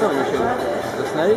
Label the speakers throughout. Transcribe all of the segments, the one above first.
Speaker 1: Co oni się zasnęli?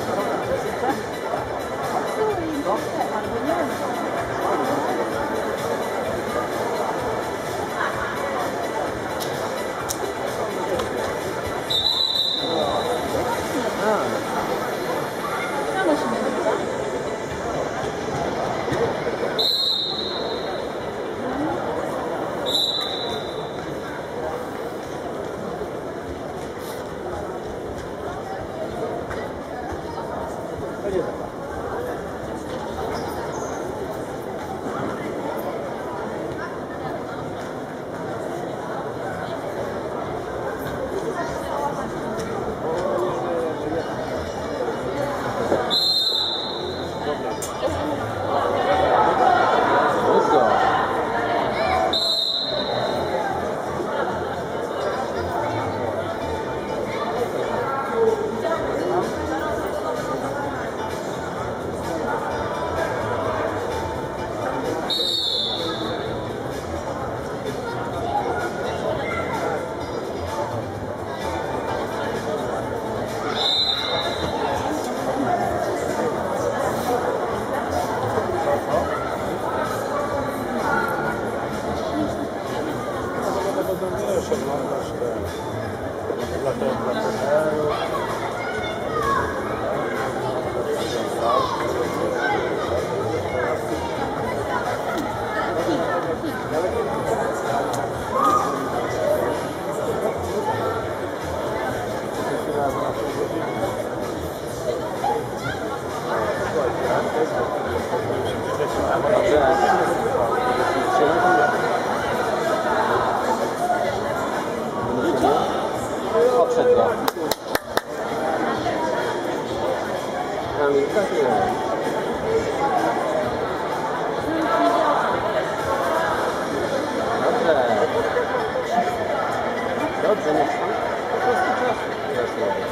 Speaker 1: Dobrze, niech pan po prostu czas.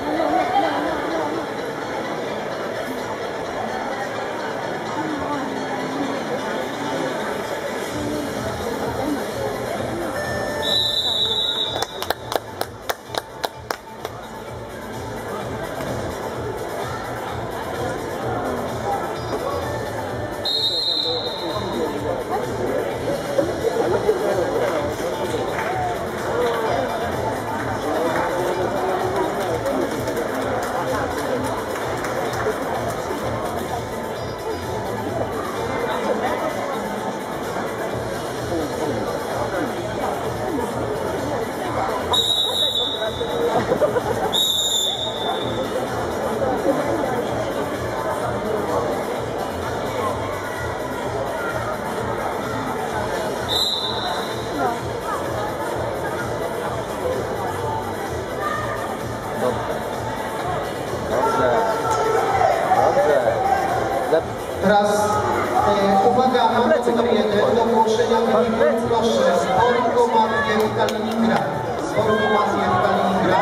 Speaker 2: Teraz uwaga, na numer 1 do ogłoszenia wyniku, proszę, Sportomat w Kaliningrad. Sportomat w Kaliningrad.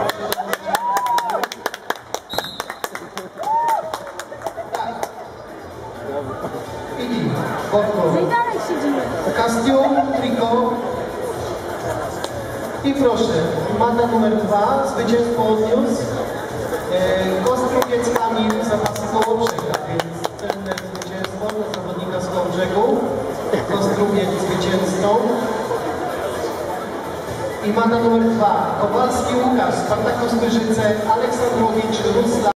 Speaker 2: Tak. Idź, Borko.
Speaker 3: I dalej siedzimy.
Speaker 2: Kostium, triko. I proszę, manda numer 2, zwycięstwo odniósł. Kostrowiec Kamil zapasy Kołobrzega, więc cenne zwycięstwo dla zawodnika z Kołobrzegu. Kostrowiec zwycięzcą. I manda numer 2, Kowalski Łukasz, Spartak Kostrzyczce, Aleksandrowicz, Ruslan.